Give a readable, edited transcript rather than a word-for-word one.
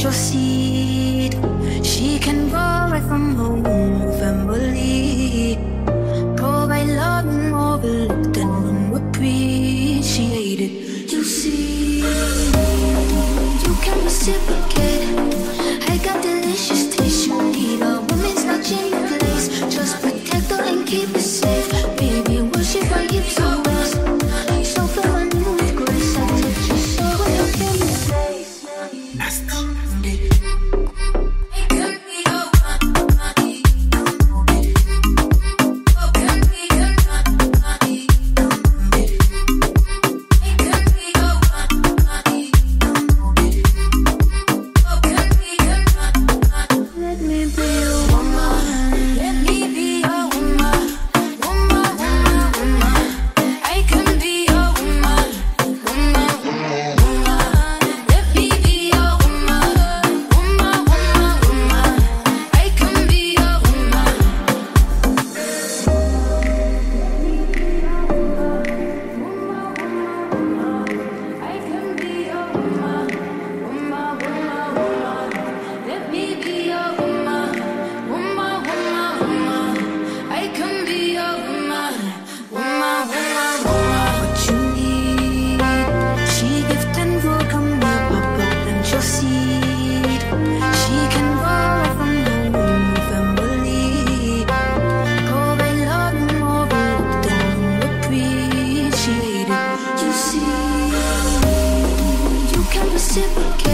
your seed. She can grow right from her womb, family. Provide love and overlooked and unappreciated. You see, you can reciprocate. I got delicious taste. You need a woman's not in your place. Just protect her and keep it safe. Baby, worship my hips to waist. So feel my new with grace. I touch your soul when you feel me place. Reciprocate.